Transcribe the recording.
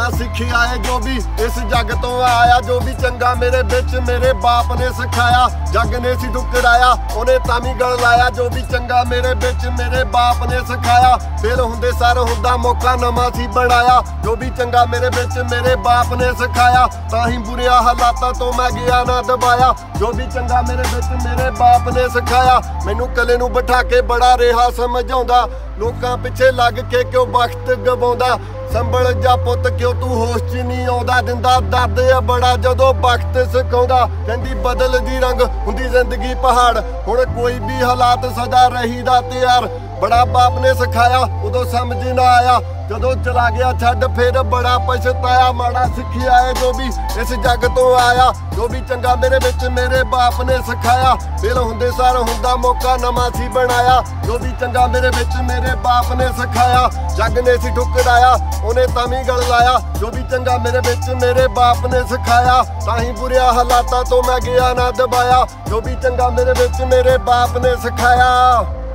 माड़ा सिखिया है जो भी इस जग तो आया। जो भी चंगा मेरे बिच मेरे बाप ने सिखाया। जग ने सी ठुकराया उन्हें तामी गल लाया। जो भी चंगा मेरे बिच मेरे बाप ने सिखाया। फेल हुंदे सर हुंदा मौका नवा सी बनाया। जो भी चंगा मेरे बिच मेरे बाप ने सिखाया। ताही बुरिया हालातां तो मैं गया ना दबाया। जो भी चंगा मेरे बिच मेरे बाप ने सिखाया। मैनू कले नू बिठा के बड़ा रेहा समझाउंदा। लोकां पिछे लग के क्यों वक्त गवाउंदा। संभल जा पुत क्यों तू होश च नहीं आउंदा। दिंदा दर्द है बड़ा जदों वक्त सिखाउंदा। कहंदी बदलदी रंग हुंदी जिंदगी पहाड़। हुण कोई भी हालात सदा रहीदा तैयार। बड़ा बाप ने सिखाया उदों समझ ना आया। जदों चला गया छड्ड फिर बड़ा पछताया। माड़ा सिखिया है जो भी इस जग तो आया। जो भी चंगा मेरे बिच मेरे बाप ने सिखाया। फेल हुंदे सर हुंदा मौका नवा सी बनाया। जो भी चंगा मेरे बिच मेरे बाप ने सिखाया। जग ने सी ठुकराया उन्हें तामी गल लाया। जो भी चंगा मेरे बिच मेरे बाप ने सिखाया। ताही बुरिया हालातां तो मैं गया ना दबाया। जो भी चंगा मेरे बिच मेरे बाप ने सिखाया।